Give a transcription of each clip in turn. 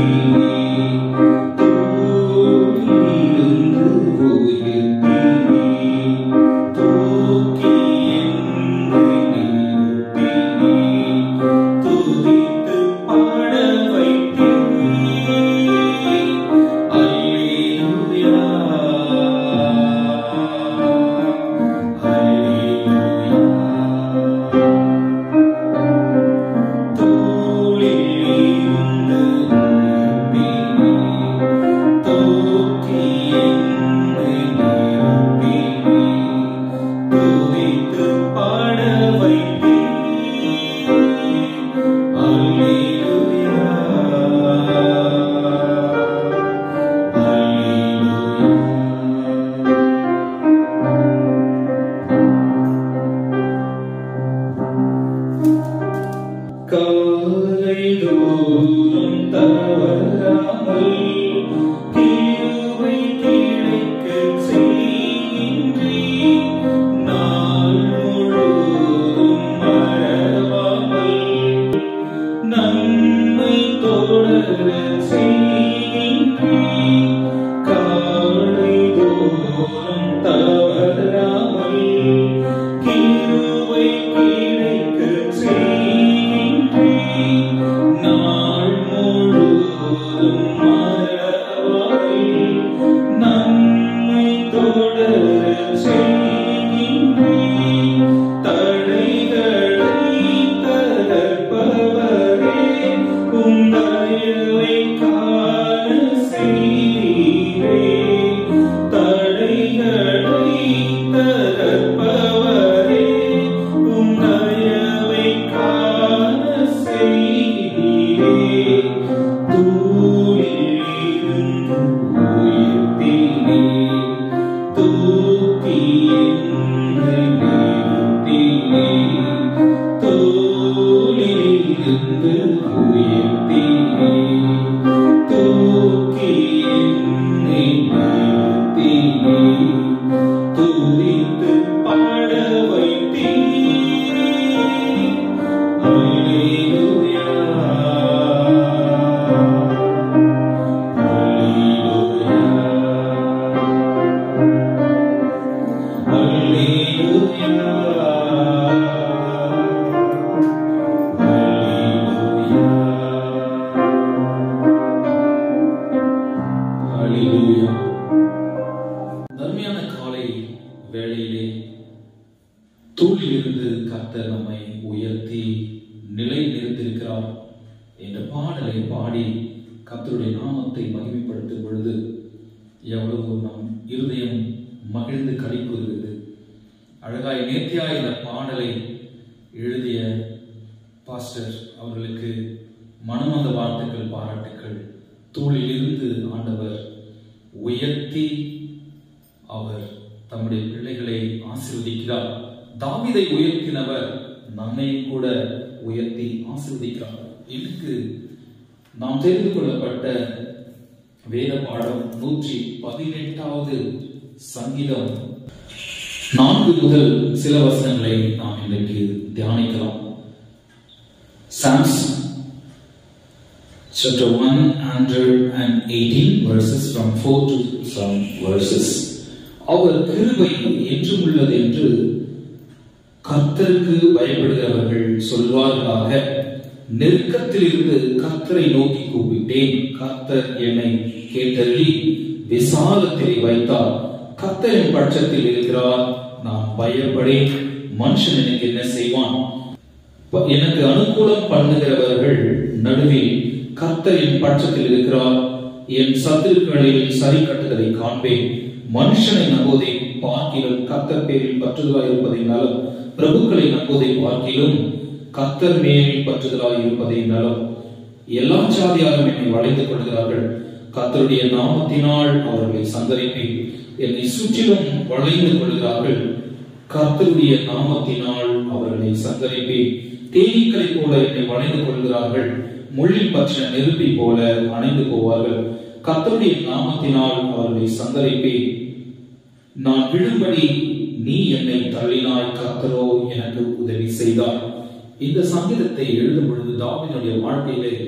தாவீதை உயர்த்தினவர் நம்மை கூட உயர்த்தி ஆசீர்வதிக்கிறார். இதுக்கு நாம் தெரிந்து கொள்ளப்பட்ட வேத பாடம் 118வது சங்கீதம் 4 முதல் சில வசனங்களை நாம் இன்றைக்கு தியானிக்கலாம். Psalms chapter 118 verses from 4 to some verses. அவர் கிருபை என்றும் உள்ளது என்று கர்த்தருக்கு பயப்படுகிறவர்கள் சொல்வார்களாக. நெருக்கத்தில் இருந்து கர்த்தரை நோக்கி கூப்பிட்டேன், கர்த்தர் என்னை கேட்டருளி விசாலத்திலே வைத்தார். கர்த்தரின் பட்சத்தில் இருக்கிறார், நான் பயப்படேன். மனுஷன் எனக்கு என்ன செய்வான்? எனக்கு அனுகூலம் பண்ணுகிறவர்கள் நடுவில் கர்த்தரின் பட்சத்தில் இருக்கிறார். என் சத்துருக்களில் சரி கட்டுதலை காண்பேன். மனுஷனை நம்புவதை பார்க்கிலும் கர்த்தர் பேரில் பற்றுதலாய் இருப்பதை நலம். பிரபுக்களை நம்புவதை பார்க்கிலும் கர்த்தர் மேலில் பற்றுதலாய் இருப்பதை நலம். எல்லா சாதியாரும் என்னை வளைந்து கொள்கிறார்கள். கர்த்தருடைய நாமத்தினால் அவர்களை சந்தரிப்பேன். என்னை சுற்றிலும் வளைந்து கொள்கிறார்கள். கர்த்தருடைய நாமத்தினால் அவர்களை சந்தரிப்பேன். தேனீக்களை போல என்னை வளைந்து கொள்கிறார்கள். முள்ளில் பற்றின நெருப்பை போல அணைந்து போவார்கள். கர்த்தருடைய நாமத்தினால் அவர்களை சந்தரிப்பேன். நான் விழும்படி நீ என்னை தள்ளினாய், கர்த்தரோ எனக்கு உதவி செய்தார். இந்த சங்கீதத்தை எழுதும் பொழுது தாவீதுடைய வாழ்க்கையிலே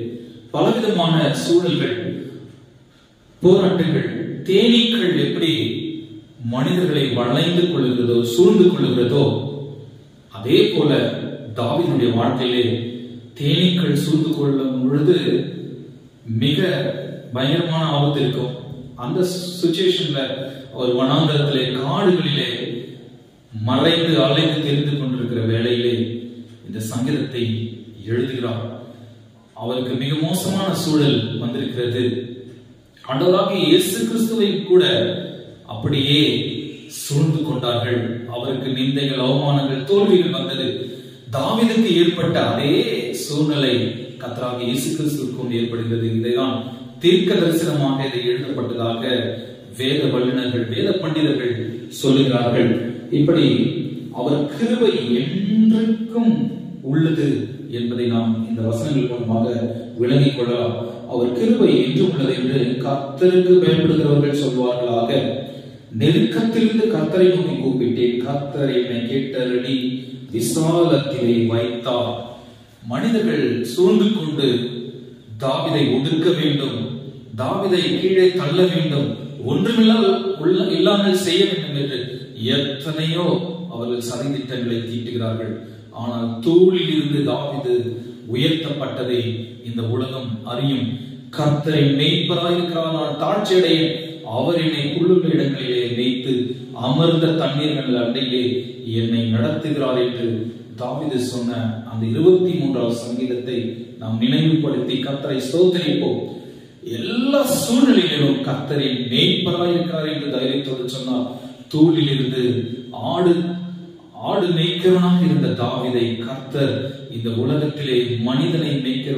பலவிதமான சூழல்கள், போராட்டங்கள், தேனீக்கள் எப்படி மனிதர்களை வளைந்து கொள்ளுகிறதோ, சூழ்ந்து கொள்ளுகிறதோ, அதே போல தாவீதுடைய வாழ்க்கையிலே தேனீக்கள் சூழ்ந்து கொள்ளும் பொழுது மிக பயங்கரமான ஆபத்து இருக்கும். அந்த சிச்சுவேஷன்ல ஒரு வனாந்தரத்திலே, காடுகளிலே மறைந்து அலைந்து தெரிந்து கொண்டிருக்கிற வேளையிலே இந்த சங்கீதத்தை எழுதுகிறார். அவருக்கு மிக மோசமான சூழல் வந்திருக்கிறது. ஆண்டவராகிய இயேசு கிறிஸ்துவை கூட அப்படியே சூழ்ந்து கொண்டார்கள். அவருக்கு நிந்தைகள், அவமானங்கள், தோல்விகள் வந்தது. தாவீதுக்கு ஏற்பட்ட அதே சூழ்நிலை கர்த்தராகிய இயேசு கிறிஸ்துவுக்கு ஏற்படுகிறது. இதைதான் தீர்க்க தரிசனமாக இதை எழுதப்பட்டதாக வேத வல்லுநர்கள், வேத பண்டிதர்கள் சொல்லுகிறார்கள். இப்படி அவர் கிருபை என்றைக்கும் உள்ளது என்பதை நாம் இந்த வசனங்கள் மூலமாக விளங்கிக் கொள்ளலாம். அவர் கிருபை என்றும் உள்ளது என்று கர்த்தருக்கு பயப்படுகிறவர்கள் சொல்வார்களாக. நெருக்கத்திலிருந்து கர்த்தரை நோக்கி கூப்பிட்டேன், கர்த்தர் என்னை கேட்டருளி விசாலத்திலே வைத்தார். மனிதர்கள் சூழ்ந்து கொண்டு தாவீதை ஒடுக்க வேண்டும், தாவீதை கீழே தள்ள வேண்டும், ஒன்றுமில்லாமல் செய்ய வேண்டும் என்று எத்தனையோ அவர்கள் சதித்திட்டங்களை தீட்டுகிறார்கள். ஆனால் தூளில் இருந்து தாவீது உயர்த்தப்பட்டதை இந்த உலகம் அறியும். கர்த்தரை மேய்ப்பராயிருக்கிறார், நான் தாழ்ச்சியடையேன், அவர் என்னை உள்ளுள்ள இடங்களிலே வைத்து அமர்ந்த தண்ணீர்கள் அண்டையிலே என்னை நடத்துகிறார் என்று தாவீது சொன்ன அந்த 23வது சங்கீதத்தை நாம் நினைவுபடுத்தி கர்த்தரை ஸ்தோத்திரிப்போம். எல்லா சூழ்நிலையிலும் கர்த்தரின் மேய்ப்பராயிருக்கிறார் என்று தைரியத்தோடு சொன்னார். தூளில் இருந்து ஆடு மேய்க்கிறவனாக இருந்த தாவீதை கர்த்தர் இந்த உலகத்திலே மனிதனை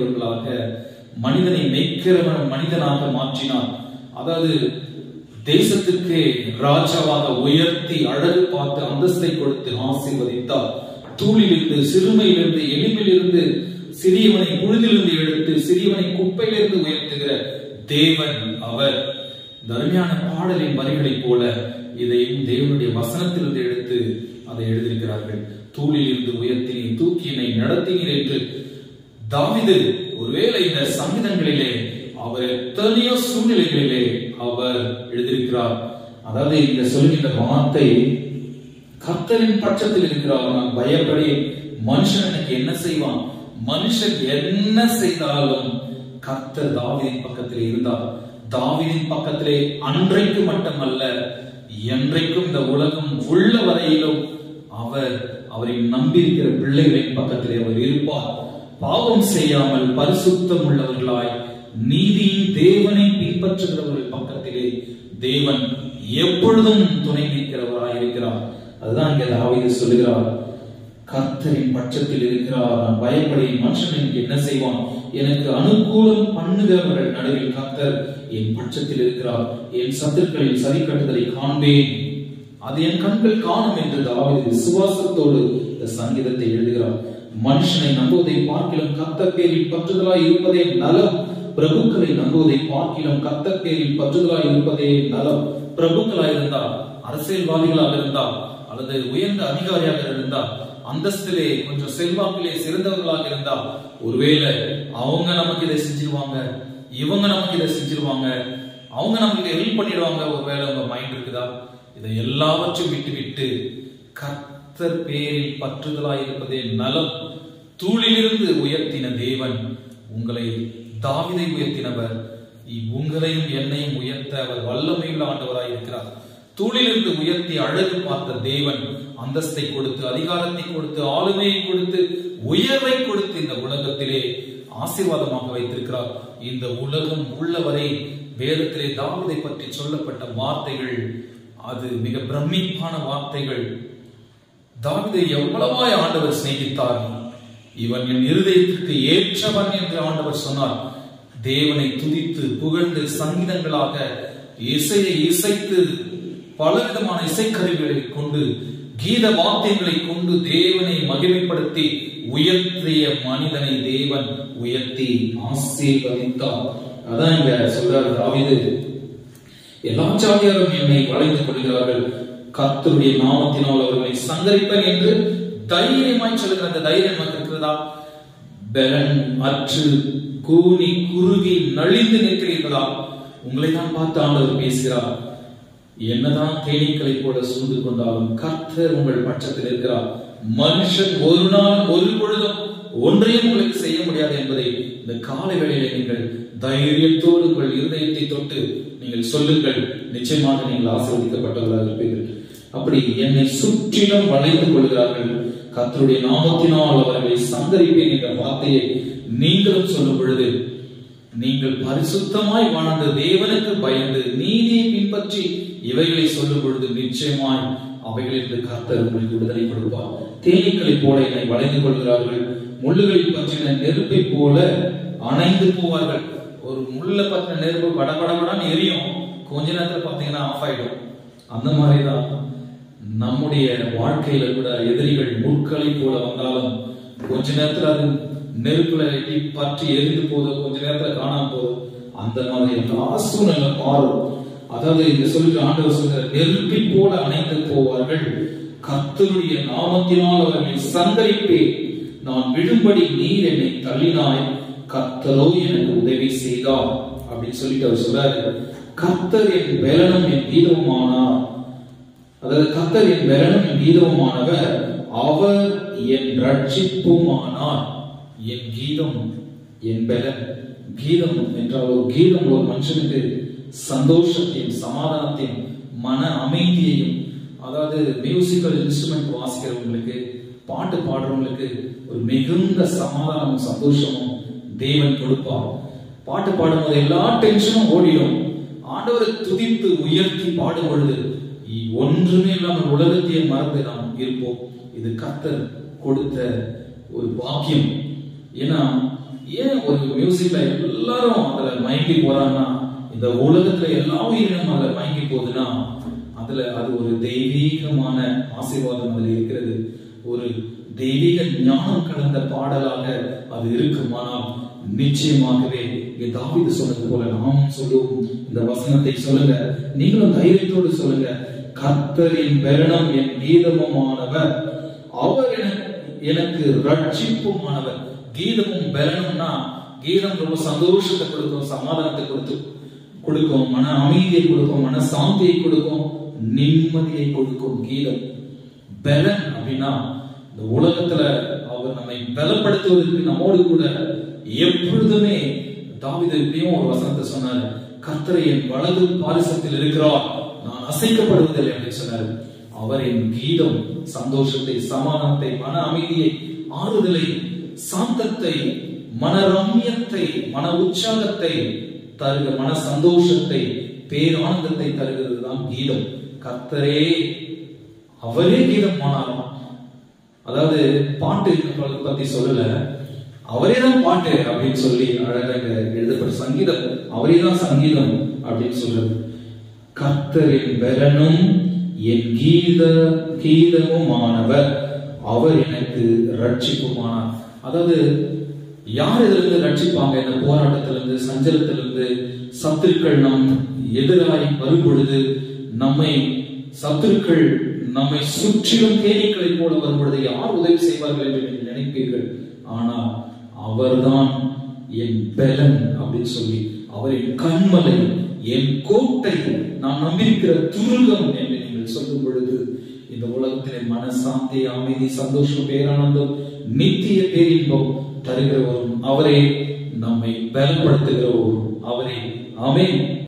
மனிதனாக மாற்றினார். அதாவது தேசத்துக்கு ராஜாவாக உயர்த்தி அழகு பார்த்து அந்தஸ்தை கொடுத்து ஆசீர்வதித்தார். தூளிலிருந்து, சிறுமையிலிருந்து, எளிமையிலிருந்து, சிறியவனை புழுதிலிருந்து எடுத்து சிறியவனை குப்பையிலிருந்து உயர்த்துகிற தேவன் அவர். தர்மியான பாடலின் வரிகளைப் போல இதையும் தேவனுடைய வசனத்திலிருந்து எடுத்து அதை எழுதியிருக்கிறார்கள். தூளில் இருந்து உயர்த்தினீர், தூக்கினை நடத்தினீர் என்று தாவீது ஒருவேளை இந்த சங்கீதங்களிலே அவர் எத்தனையோ சூழ்நிலைகளிலே அவர் எழுதியிருக்கிறார். அதாவது இந்த சொல்கின்ற வார்த்தை, கர்த்தரின் பட்சத்தில் இருக்கிறார், நான் பயப்படி மனுஷன் எனக்கு என்ன செய்வான், மனுஷன் என்ன செய்தாலும் கர்த்தர் தாவீதின் பக்கத்திலே இருந்தார். தாவீதின் பக்கத்திலே அன்றைக்கு மட்டுமல்ல, என்றைக்கும் இந்த உலகம் உள்ள வரையிலும் அவரை நம்பியிருக்கிற பிள்ளைகளின் பக்கத்திலே அவர் இருப்பார். பாவம் செய்யாமல் பரிசுத்தம் உள்ளவர்களாய் நீதியின் தேவனை பின்பற்றுகிறவர்கள் பக்கத்திலே தேவன் எப்பொழுதும் துணை நிற்கிறவராய் இருக்கிறார். அதுதான் இங்கே தாவீது சொல்லுகிறார், கர்த்தரின் பட்சத்தில் இருக்கிறார், நான் பயப்படி மனுஷன் எனக்கு என்ன செய்வான், எனக்கு அனுகூலம் பண்ணுகிறவர்கள் நடுவில் கர்த்தர் என் பட்சத்தில் இருக்கிறார், என் சத்துருக்களின் சரி கட்டுதலை காண்பேன், அது என் கண்கள் காணும் என்று தாவீது விசுவாசத்தோடு இந்த சங்கீதத்தை எழுதுகிறார். மனுஷனை நம்புவதை பார்க்கிலும் கர்த்தர் பேரில் பற்றுதலாய் இருப்பதே நலம், பிரபுக்களை நம்புவதை பார்க்கிலும் கர்த்தர் பேரில் பற்றுதலாய் இருப்பதே நலம். பிரபுக்களாய் இருந்தால், அரசியல்வாதிகளாக இருந்தால், அல்லது உயர்ந்த அதிகாரியாக இருந்தால், அந்தஸ்திலே கொஞ்சம் செல்வாக்கிலே சிறந்தவர்களாக இருந்தால், ஒருவேளை அவங்க நமக்கு இதை செஞ்சிருவாங்க, இவங்க நமக்கு இதை செஞ்சிருவாங்க, அவங்க நமக்கு இதை ஹெல்ப் பண்ணிடுவாங்க, ஒருவேளை உங்க மைண்ட் இருக்குதா? இதை எல்லாவற்றையும் விட்டு கர்த்தர் பேரில் பற்றுதலாய் இருப்பதே நலம். தூளிலிருந்து உயர்த்தின தேவன், உங்களை தாவீதை உயர்த்தினவர், உங்களையும் என்னையும் உயர்த்த அவர் வல்லமையுள்ள ஆண்டவராய் இருக்கிறார். தூளிலிருந்து உயர்த்தி அழகு பார்த்த தேவன் அந்தஸ்தை கொடுத்து, அதிகாரத்தை கொடுத்து, ஆளுமையை கொடுத்து, உயர்வை கொடுத்து இந்த உலகத்திலே ஆசீர்வாதமாக வைத்திருக்கிறார். இந்த உலகம் உள்ளவரை வேதத்திலே தாவீதை பற்றி சொல்லப்பட்ட வார்த்தைகள் அது மிக பிரமிப்பான வார்த்தைகள். தாவீதை எவ்வளவாய் ஆண்டவர் சிநேகித்தார், இவன் என் இருதயத்திற்கு ஏற்றவன் என்று ஆண்டவர் சொன்னார். தேவனை துதித்து புகழ்ந்து சங்கீதங்களாக இசையை இசைத்து பலவிதமான இசைக்கருவிகளை கொண்டு கீத வாத்தியங்களை கொண்டு தேவனை மகிமைப்படுத்தி உயர்த்திய மனிதனை தேவன் உயர்த்தி ஆசீர்வதித்தார். அதான் இங்க சொல்றார் தாவீது, எல்லா ஜாதியாரும் என்னை வளைந்து கொள்கிறார்கள், கர்த்தருடைய நாமத்தினால் அவர்களை சங்கரிப்பேன் என்று தைரியமாய் சொல்லுகிற அந்த தைரியம் நமக்கு இருக்கிறதா? பலன் அற்று கூனி குறுகி நலிந்து நிற்கிறீர்களா? உங்களை தான் பார்த்து ஆண்டவர் பேசுகிறார். என்னதான் தேனீக்களை போல சூழ்ந்து கொண்டாலும் கர்த்தர் உங்கள் பட்சத்தில் இருக்கிறார். மனுஷன் ஒரு நாள் ஒரு பொழுதும் ஒன்றையும் உங்களுக்கு செய்ய முடியாது என்பதை இந்த காலை வேளையிலே நீங்கள் தைரியத்தோடு உங்கள் இருதயத்தை தொட்டு நீங்கள் சொல்லுங்கள். நிச்சயமாக நீங்கள் ஆசீர்வதிக்கப்பட்டவர்களாக இருப்பீர்கள். அப்படி என்னை சுற்றிலும் வளைந்து கொள்கிறார்கள், கர்த்தருடைய நாமத்தினால் அவர்களை சந்தரிப்பேன் என்ற வார்த்தையை நீங்களும் சொல்லும் பொழுது, நீங்கள் பரிசுத்தமாய் வாழ்ந்து தேவனுக்கு பயந்து நீதியை பின்பற்றி இவைகளை சொல்லும் பொழுது நிச்சயமாய் அவைகளிலிருந்து கர்த்தர் உங்களுக்கு விடுதலை கொடுப்பார். தேனீக்களை போல என்னை வளைந்து கொள்கிறார்கள், முள்ளுகளில் பற்றின நெருப்பை போல அணைந்து போவார்கள். ஒரு முள்ள பற்றின நெருப்பு படபடபடான்னு எரியும், கொஞ்ச நேரத்துல பாத்தீங்கன்னா ஆஃப் ஆயிடும். அந்த மாதிரிதான் நம்முடைய வாழ்க்கையில கூட எதிரிகள் முட்களை போல வந்தாலும் கொஞ்ச நேரத்துல அது நெருப்புல பற்றி எரிந்து போதும், கொஞ்ச நேரத்துல காணாம போதும். அந்த மாதிரி சூழ்நிலை மாறும். அதாவது இந்த சொல்லிட்டு ஆண்டவர் சொல்ற நெருப்பை போல அணைந்து போவார்கள், கர்த்தருடைய நாமத்தினால் அவர்களை சந்தரிப்பேன். நான் விழும்படி நீர் என்னை தள்ளினாய், கர்த்தரோ எனக்கு உதவி செய்தார் அப்படின்னு சொல்லிட்டு அவர் சொல்றாரு. கர்த்தர் என் பலனும் என் கீதமுமானார். அதாவது கர்த்தர் என் பலனும் என் கீதமுமானவர், அவர் என் ரட்சிப்புமானார். என் கீதம் என் பலன். கீதம் என்றால் ஒரு கீதம் ஒரு மனுஷனுக்கு சந்தோஷத்தையும் சமாதானத்தையும் மன அமைதியையும், அதாவது மியூசிக்கல் இன்ஸ்ட்ருமெண்ட் வாசிக்கிறவங்களுக்கு பாட்டு பாடுறவங்களுக்கு ஒரு மிகுந்த சமாதானமும் சந்தோஷமும் தேவன் கொடுப்பார். பாட்டு பாடும்போது எல்லா டென்ஷனும் ஓடிடும். ஆண்டவரை துதித்து உயர்த்தி பாடும் பொழுது ஒன்றுமே இல்லாமல் உலகத்தையே மறந்து நாம் இருப்போம். இது கர்த்தர் கொடுத்த ஒரு பாக்கியம். ஏன்னா ஏன் ஒரு மியூசிக்ல எல்லாரும் அதுல மயங்கி போறாங்கன்னா, இந்த உலகத்துல எல்லா உயிரினும் அதுல மயங்கி போகுதுன்னா அதுல அது ஒரு தெய்வீகமான ஆசீர்வாதம் அதுல இருக்கிறது. ஒரு தெய்வீக ஞானம் கலந்த பாடலாக அது இருக்குமானால் நிச்சயமாகவே தாவீது சொன்னது போல நாம் சொல்லுவோம். இந்த வசனத்தை சொல்லுங்க, நீங்களும் தைரியத்தோடு சொல்லுங்க. கர்த்தரின் பலனும் என் கீதமுமானவர், அவர் எனக்கு ரட்சிப்புமானவர். கீதமும் பலனும்னா, கீதம் ரொம்ப சந்தோஷத்தை கொடுக்கும், சமாதானத்தை கொடுக்கும், மன அமைதியை கொடுக்கும், மன சாந்தியை கொடுக்கும், நிம்மதியை கொடுக்கும். கீதம் பலன் அப்படின்னா இந்த உலகத்துல அவர் நம்மை பலப்படுத்துவதற்கு நம்மோடு கூட எப்பொழுதுமே தாவீது இப்படியும் ஒரு வசனத்தை சொன்னார். கர்த்தர் என் வலது பாரிசத்தில் இருக்கிறார், நான் அசைக்கப்படுவதில்லை அப்படின்னு சொன்னார். அவரின் கீதம் சந்தோஷத்தை, சமாதானத்தை, மன அமைதியை, ஆறுதலை, சாந்தத்தை, மனரம்யத்தை, மன உற்சாகத்தை தருக, மன சந்தோஷத்தை, பேரானந்தத்தை தருகிறது தான் கீதம். கர்த்தரே அவரே கீதம் ஆனாராம். அதாவது பாட்டு பத்தி சொல்லல, அவரே தான் பாட்டு அப்படின்னு சொல்லி அழகாக எழுதப்பட்ட சங்கீதம், அவரே தான் சங்கீதம் அப்படின்னு சொல்றது. கர்த்தரின் பலனும் என் கீதமுமானவர், அவர் எனக்கு ரட்சிப்புமானார். அதாவது யார் இதிலிருந்து ரட்சிப்பாங்க? இந்த போராட்டத்திலிருந்து, சஞ்சலத்திலிருந்து, சத்துருக்கள் நம் எதிராய் வரும் பொழுது, சத்துருக்கள் நம்மை சுற்றிலும் தேனீக்களை போல வரும் பொழுது யார் உதவி செய்வார்கள் என்று நீங்கள் நினைப்பீர்கள். ஆனால் அவர்தான் என் பலன் அப்படின்னு சொல்லி, அவரின் கண்மலை, என் கோட்டை, நான் நம்பியிருக்கிற துருகம் என்று நீங்கள் சொல்லும் பொழுது இந்த உலகத்திலே மனசாந்தி, அமைதி, சந்தோஷம், பேரானந்தம், நித்திய பேரின்பம் தருகிறவரும் அவரே, நம்மை பலப்படுத்துகிறவரும் அவரே. ஆமென்.